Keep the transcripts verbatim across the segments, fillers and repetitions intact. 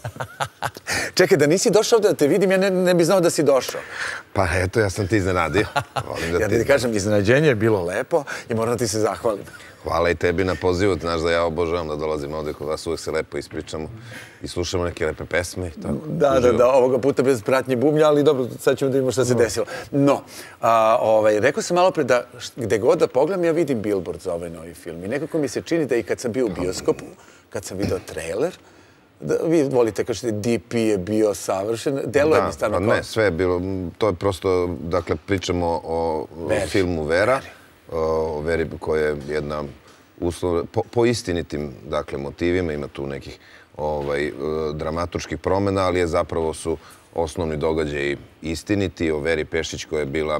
Čekaj, da nisi došao da te vidim, ja ne bi znao da si došao. Pa eto, ja sam ti iznenadio. Ja ti kažem, iznenađenje je bilo lepo i moram da ti se zahvalim. Hvala i tebi na pozivu, znaš da ja obožavam da dolazim ovde kod vas, uvek se lepo ispričamo i slušamo neke lepe pesme i tako. Da, da, da, ovoga puta bez pratnje bubnja, ali dobro, sad ćemo da vidimo šta se desilo. No, rekao sam malo pre da gde god da pogledam, ja vidim billboard za ovaj novi film i nekako mi se čini da i kad sam bio u bioskopu, kad sam video trailer, vi volite, kažete, D P je bio savršen, deluje mi stvarno kao... Ne, sve je bilo, to je prosto, dakle, pričamo o filmu Vera, o Veri koja je jedna uslova, po istinitim, dakle, motivima, ima tu nekih dramaturških promena, ali je zapravo su osnovni događaji istiniti, o Veri Pešić koja je bila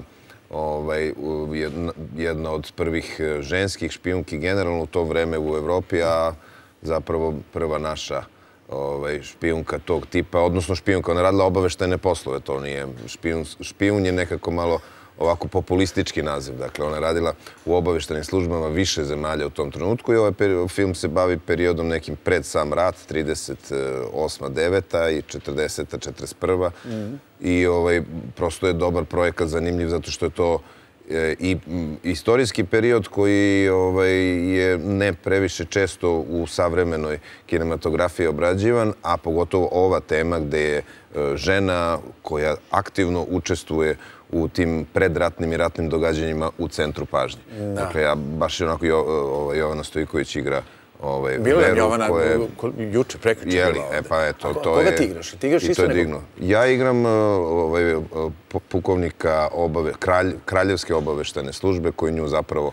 jedna od prvih ženskih špijunki generalno u to vreme u Evropi, a zapravo prva naša špijunka tog tipa, odnosno špijunka, ona je radila obaveštajne poslove, to nije špijun, je nekako malo ovako populistički naziv. Dakle, ona je radila u obaveštajnim službama više zemalja u tom trenutku i ovaj film se bavi periodom nekim pred sam rat, trideset osma deveta i četrdeseta četrdeset prva i prosto je dobar projekat, zanimljiv, zato što je to i istorijski period koji je ne previše često u savremenoj kinematografiji obrađivan, a pogotovo ova tema gde je žena koja aktivno učestvuje u tim predratnim i ratnim događanjima u centru pažnje. Dakle, ja baš onako Jovana Stojković igra Veru. Bilo je Jovana juče, prekriče bila ovde. E pa eto, to je... Koga ti igraš? Ti igraš isto nego? Ja igram pukovnika Kraljevske obaveštane službe koji nju zapravo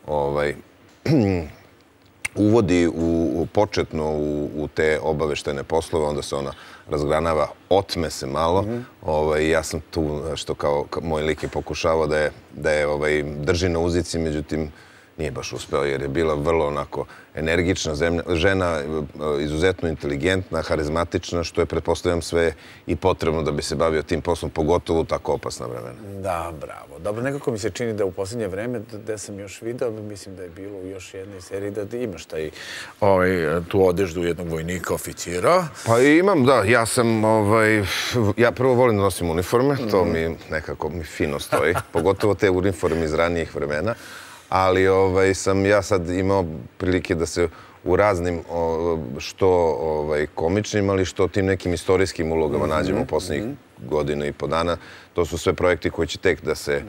uvodi početno u te obaveštene poslove, onda se ona razgranava, otme se malo. Ja sam tu, što kao moj lik je pokušavao da je drži na uzici, međutim nije baš uspeo jer je bila vrlo onako energična žena, izuzetno inteligentna, harizmatična, što je, pretpostavljam, sve i potrebno da bi se bavio tim poslom, pogotovo u tako opasna vremena. Da, bravo. Dobro, nekako mi se čini da u posljednje vreme, gde sam još video, mislim da je bilo u još jednoj seriji da imaš tu odeždu jednog vojnika, oficira. Pa imam, da. Ja sam, ja prvo volim da nosim uniforme, to mi nekako mi fino stoji, pogotovo te uniforme iz ranijih vremena. Ali sam ja sad imao prilike da se u raznim što komičnim, ali što tim nekim istorijskim ulogama nađemo u posljednjih godinu i po dana. To su sve projekti koji će tek da se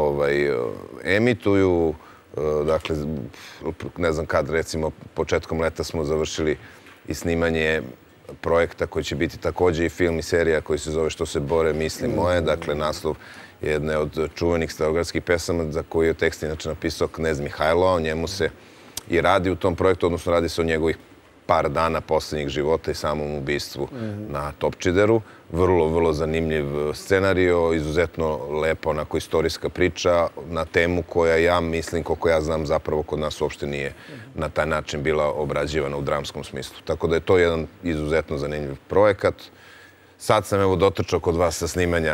emituju. Dakle, ne znam kad, recimo, početkom leta smo završili i snimanje projekta koji će biti također i film i serija koji se zove Što se bore misli moje. Dakle, naslov jedne od čuvenih starogradskih pesama za koju je tekst inače napisao Knez Mihajlo, a o njemu se i radi u tom projektu, odnosno radi se o njegovih par dana posljednjih života i samom ubistvu na Topčideru. Vrlo, vrlo zanimljiv scenario, izuzetno lepa onako istorijska priča na temu koja ja mislim, koliko ja znam, zapravo kod nas uopšte nije na taj način bila obrađivana u dramskom smislu. Tako da je to jedan izuzetno zanimljiv projekat. Sad sam evo dotrčao kod vas sa snimanja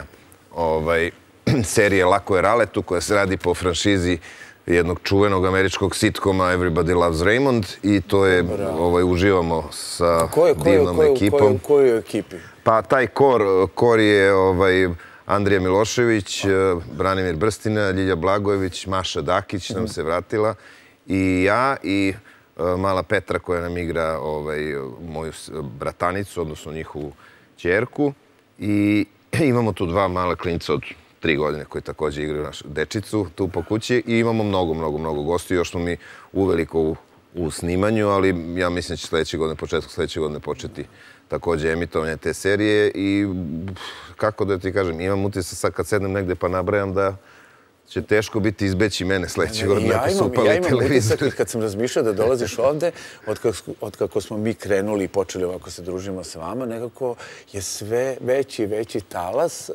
serije Lako je Raletu, koja se radi po franšizi jednog čuvenog američkog sitkoma Everybody Loves Raymond i to je, uživamo sa divnom ekipom. U kojoj ekipi? Pa taj kor je Andrija Milošević, Branimir Brstina, Ljilja Blagojević, Maša Dakić nam se vratila i ja i mala Petra koja nam igra moju bratanicu, odnosno njihovu ćerku i imamo tu dva mala klinca od tri godine koji također igraju našu dečicu tu po kući i imamo mnogo, mnogo, mnogo gostiju. Još smo mi uveliko u snimanju, ali ja mislim da će sljedeće godine, početku sljedeće godine početi također emitovanje te serije i kako da ti kažem, imam utisak sad kad sednem negde pa nabrajam da će teško biti izbeći mene sljedeće godine ako su upali televizor. Ja imam utisak kad sam razmišljao da dolaziš ovde, od kako smo mi krenuli i počeli ovako se družimo sa vama, nekako je sve veći i veći talas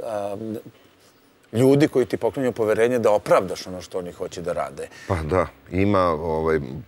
ljudi koji ti poklanjaju poverenje da opravdaš ono što oni hoće da rade. Pa da, ima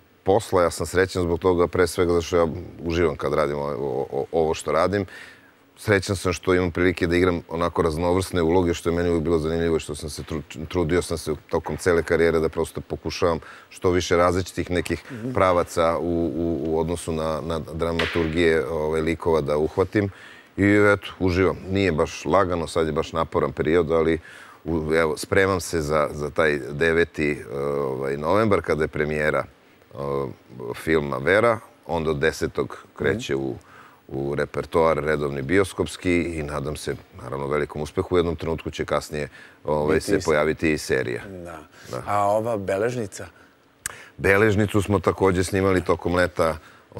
posla, ja sam srećan zbog toga, pre svega zato što ja uživam kad radim ovo što radim. srećan sam što imam prilike da igram onako raznovrsne uloge, što je meni uvijek bilo zanimljivo i što sam se trudio sam se tokom cele karijere da prosto pokušavam što više različitih nekih pravaca u odnosu na dramaturgije likova da uhvatim. I eto, uživam. Nije baš lagano, sad je baš naporan period, ali evo, spremam se za taj deveti novembar kada je premijera filma Vera. Onda od desetog kreće u u repertoar redovni bioskopski i nadam se, naravno, velikom uspehu. U jednom trenutku će kasnije se pojaviti i serija. A ova Beležnica? Beležnicu smo također snimali tokom leta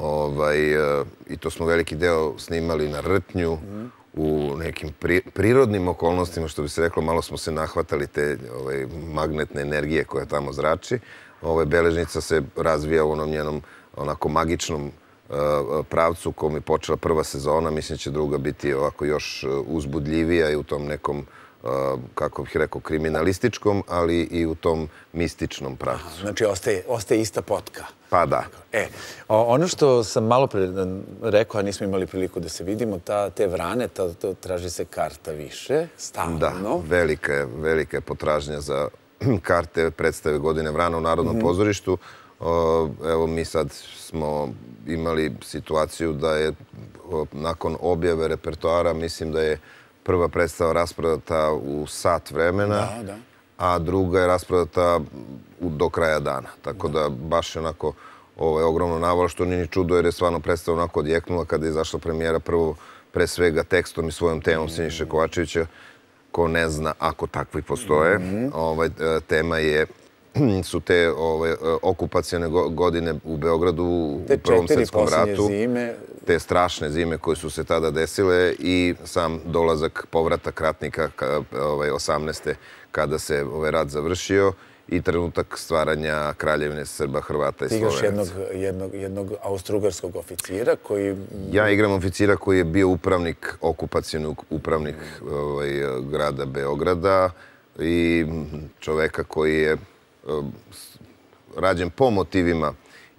i to smo veliki deo snimali na Rtnju, u nekim prirodnim okolnostima, što bi se reklo, malo smo se nahvatali te magnetne energije koja tamo zrači. Beležnica se razvija u onom njenom onako magičnom pravcu u kom je počela prva sezona. Mislim će druga biti ovako još uzbudljivija i u tom nekom, kako bih rekao, kriminalističkom, ali i u tom mističnom pravcu. Znači, ostaje ista potka. Pa da. E, ono što sam malo pre rekao, a nismo imali priliku da se vidimo, te vrane, traži se karta više, stalno. Da, velika je potražnja za karte predstave Godine vrana u Narodnom pozorištu. Evo, mi sad smo imali situaciju da je nakon objave repertoara, mislim da je prva predstava rasprodata u sat vremena, a druga je rasprodata do kraja dana. Tako da baš je onako ogromno navala, što nije ni čudo jer je stvarno predstava onako odjeknula kada je izašla premijera prvo pre svega tekstom i svojom temom Siniše Kovačevića. Ko ne zna, ako takvi postoje, tema je su te okupacione godine u Beogradu u Prvom svetskom ratu. Te strašne zime koje su se tada desile i sam dolazak, povratak ratnika osamnaeste kada se ovaj rat završio i trenutak stvaranja Kraljevine Srba, Hrvata i Slovenaca. Ti igraš jednog austrougarskog oficira koji... Ja igram oficira koji je bio upravnik, okupacioni upravnik grada Beograda i čoveka koji je rađen po motivima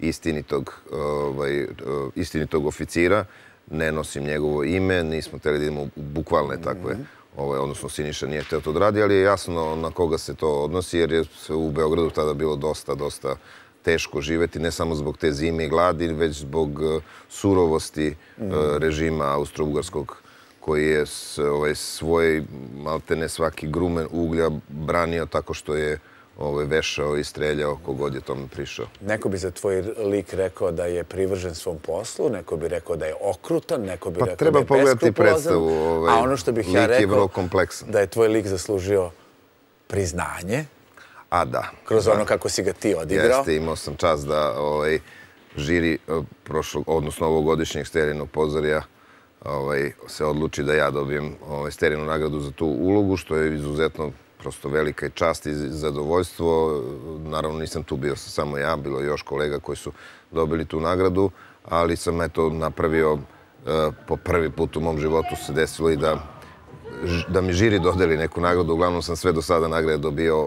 istinitog oficira. Ne nosim njegovo ime, nismo htjeli da idemo u bukvalne takve, odnosno Siniša nije htio to da radi, ali je jasno na koga se to odnosi, jer je u Beogradu tada bilo dosta, dosta teško živeti, ne samo zbog te zime i gladi, već zbog surovosti režima austrougarskog, koji je svoj, maltene svaki grumen uglja branio tako što je vešao i streljao kogod je tome prišao. Neko bi za tvoj lik rekao da je privržen svom poslu, neko bi rekao da je okrutan, neko bi rekao da je beskrupulozan, a ono što bih ja rekao da je tvoj lik zaslužio priznanje. A da. Kroz ono kako si ga ti odigrao. Jeste, imao sam čast da žiri odnosno ovogodišnjeg Sterinog pozorja se odluči da ja dobijem Sterinu nagradu za tu ulogu, što je izuzetno prosto velika čast i zadovoljstvo. Naravno, nisam tu bio samo ja, bilo je još kolega koji su dobili tu nagradu, ali sam eto napravio, po prvi put u mom životu se desilo i da mi žiri dodeli neku nagradu. Uglavnom sam sve do sada nagrade dobio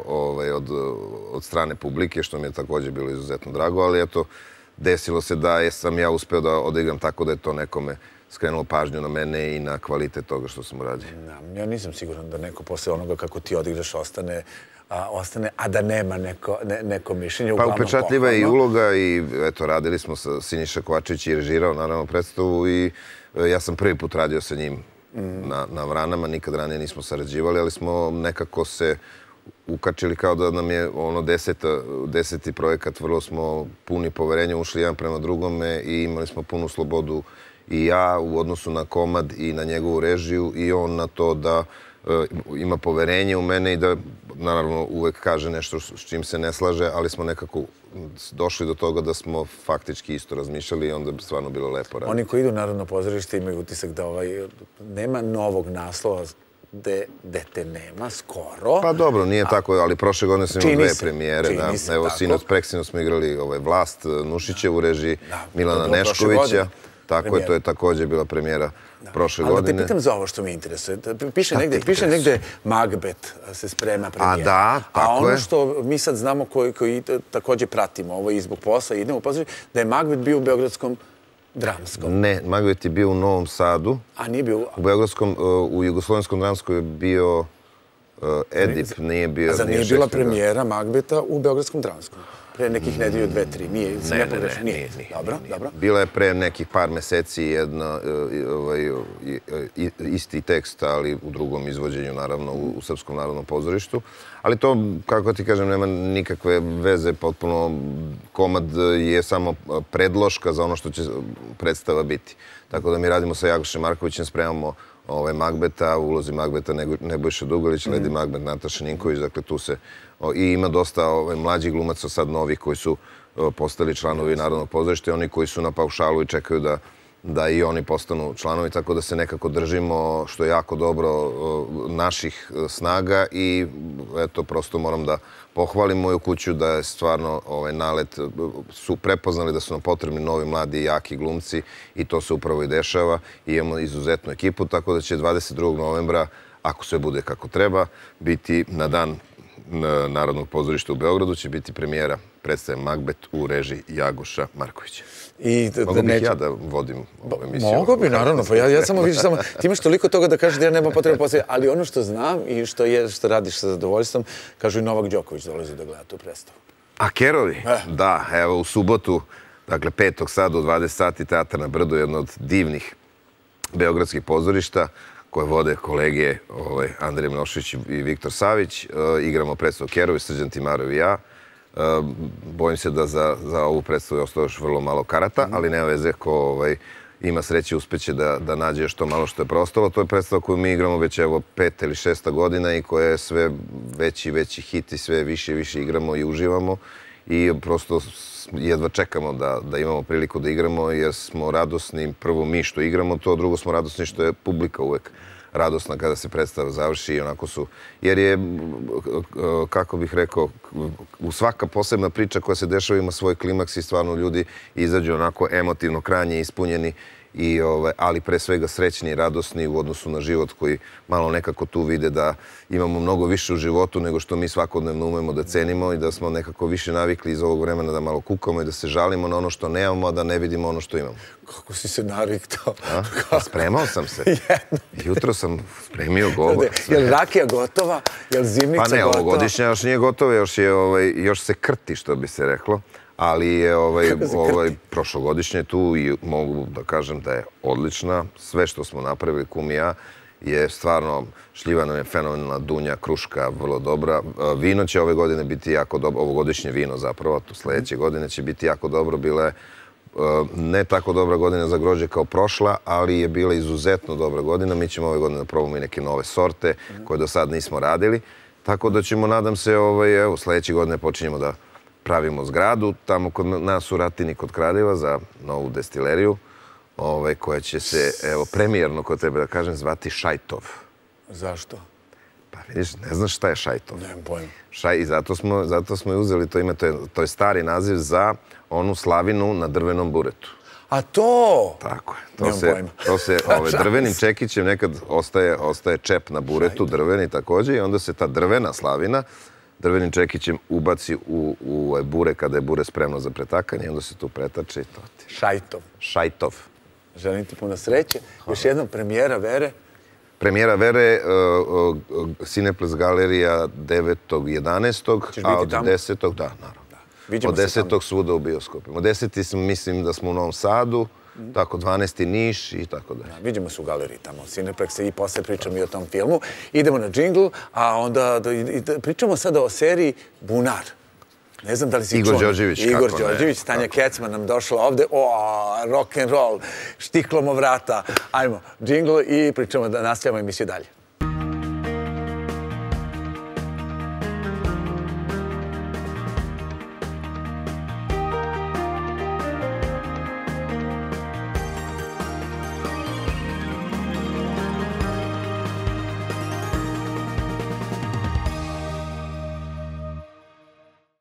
od strane publike, što mi je također bilo izuzetno drago, ali eto, desilo se da sam ja uspeo da odigram tako da je to nekome skrenulo pažnju na mene i na kvalitet toga što sam uradio. Ja nisam siguran da neko posle onoga kako ti odigraš ostane, a da nema neko mišljenje. Pa upečatljiva je i uloga i eto, radili smo sa Siniša Kovačević i režirao naravno predstavu i ja sam prvi put radio sa njim na Vranama, nikad ranije nismo sarađivali, ali smo nekako se ukačili kao da nam je ono deseti projekat, vrlo smo puni poverenja, ušli jedan prema drugome i imali smo punu slobodu i ja u odnosu na komad i na njegovu režiju i on na to da ima poverenje u mene i da naravno uvek kaže nešto s čim se ne slaže, ali smo nekako došli do toga da smo faktički isto razmišljali i onda bi stvarno bilo lepo raditi. Oni koji idu u Narodno pozorište imaju utisak da nema novog naslova gde te nema, skoro. Pa dobro, nije tako, ali prošle godine smo imali dve premijere. Evo, sinoć, preksinoć smo igrali Vlast Nušićev u režiji Milana Neškovića. Tako je, to je također bila premijera prošle godine. Ali da te pitam za ovo što mi interesuje. Piše negde Magbet se sprema premijera. A da, tako je. A ono što mi sad znamo koji također pratimo, ovo i zbog posla, idemo u pozorište, da je Magbet bio u Beogradskom dramskom? Ne, Macbeth je bio u Novom Sadu. A nije bio... U Beogradskom, u Jugoslovenskom dramskom je bio Edip, nije bio... A zar nije bila premijera Macbetha u Beogradskom dramskom? Pre nekih nedelju, dve, tri, nije? Ne, ne, ne, nije. Dobro, dobro. Bila je pre nekih par meseci jedna, isti tekst, ali u drugom izvođenju, naravno, u Srpskom narodnom pozorištu. Ali to, kako ti kažem, nema nikakve veze, potpuno komad je samo predloška za ono što će predstava biti. Tako da mi radimo sa Jagošem Markovićem, spremamo Macbetha, u ulozi Macbetha Nebojša Dugalić, Lady Macbeth Nataša Ninković, dakle tu se... I ima dosta mlađih glumaca, sad novih, koji su postali članovi Narodnog pozorišta i oni koji su na paušalu i čekaju da da i oni postanu članovi, tako da se nekako držimo, što je jako dobro, naših snaga i eto, prosto moram da pohvalim moju kuću da je stvarno nalet, su prepoznali da su nam potrebni novi, mladi i jaki glumci i to se upravo i dešava. I imamo izuzetnu ekipu, tako da će dvadeset drugog novembra, ako sve bude kako treba, biti na dan Narodnog pozorišta u Beogradu, će biti premijera predstave Macbeth u režiji Jagoša Markovića. Mogu bih ja da vodim ovu emisiju? Mogu bi, naravno. Ja samo vidiš, ti imaš toliko toga da kažeš da ja nema potrebe postaviti, ali ono što znam i što radiš sa zadovoljstvom, kažu i Novak Đoković dolazi da gleda tu predstavu. A Kerovi? Da, evo u subotu, dakle petog sada u dvadeset sati, Teatar na Brdu, jedno od divnih beogradskih pozorišta, koje vode kolege Andrej Milošević i Viktor Savić. Igramo predstavu Kerovi, Srđan Timarov i ja. Bojim se da za ovu predstavu je ostalo još vrlo malo karata, ali nema veze, ko ima sreće uspeće da nađe još to malo što je preostalo. To je predstava koju mi igramo već evo peta ili šesta godina i koja je sve veći i veći hit i sve više i više igramo i uživamo. I prosto jedva čekamo da imamo priliku da igramo jer smo radosni, prvo mi što igramo to, drugo smo radosni što je publika uvek radosna kada se predstava završi i onako su, jer je, kako bih rekao, u svaka posebna priča koja se dešava ima svoj klimaks i stvarno ljudi izađu onako emotivno, krajnje ispunjeni, ali pre svega srećni i radosni u odnosu na život koji malo nekako tu vide da imamo mnogo više u životu nego što mi svakodnevno umemo da cenimo i da smo nekako više navikli iz ovog vremena da malo kukamo i da se žalimo na ono što nemamo, a da ne vidimo ono što imamo. Kako si se naviktao? Spremao sam se. Jutro sam spremio govor. Je li rakija gotova? Je li zimnica gotova? Pa ne, ovogodišnja još nije gotova, još se krti, što bi se reklo. Ali je prošlogodišnje tu i mogu da kažem da je odlična. Sve što smo napravili, kum i ja, je stvarno šljivano, je fenomenalna, dunja, kruška, vrlo dobra. Vino će ove godine biti jako dobro, ovogodišnje vino zapravo, sledeće godine će biti jako dobro. Bila je ne tako dobra godina za grožđe kao prošla, ali je bila izuzetno dobra godina. Mi ćemo ove godine da probamo i neke nove sorte koje do sad nismo radili. Tako da ćemo, nadam se, evo, sledeće godine počinjemo da pravimo zgradu, tamo kod nas u Ratini kod Kraljeva za novu destileriju, koja će se, evo, premijerno, kod tebe da kažem, zvati Šajtov. Zašto? Pa vidiš, ne znaš šta je Šajtov. Nemam pojma. I zato smo i uzeli to ime, to je stari naziv za onu slavinu na drvenom buretu. A to? Tako je. Nemam pojma. To se drvenim čekićem nekad ostaje čep na buretu, drveni također, i onda se ta drvena slavina drvenim čekićem ubaci u bure kada je bure spremno za pretakanje i onda se tu pretače i to ti. Šajtov. Šajtov. Želim ti puno sreće. Još jednom, premijera Vere. Premijera Vere, Cineplex galerija devetog jedanaestog a od desetog da, naravno. Od desetog svuda u bioskopima. Od desetog mislim da smo u Novom Sadu, tako dvanaesti Niš i tako dalje. Vidimo se u galeriji tamo, Cineplex i posle pričamo i o tom filmu. Idemo na džingl, a onda pričamo sada o seriji Bunar. Ne znam da li si čuo. Igor Đorđević. Igor Đorđević, Tanja Kecman nam došla ovde. O, rock'n'roll, štiklom o vrata. Ajmo, džingl i pričamo da nastavljamo emisiju dalje.